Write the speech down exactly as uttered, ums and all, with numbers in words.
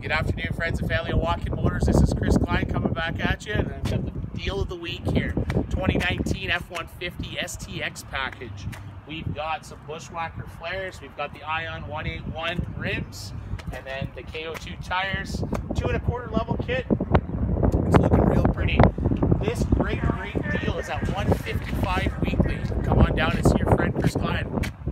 Good afternoon, friends and family of Watkin Motors. This is Chris Klein coming back at you, and I've got the deal of the week here. twenty nineteen F one fifty S T X package. We've got some Bushwacker flares, we've got the Ion one eighty-one rims, and then the K O two tires. Two and a quarter level kit. It's looking real pretty. This great, great deal is at one fifty-five weekly. Come on down and see your friend Chris Klein.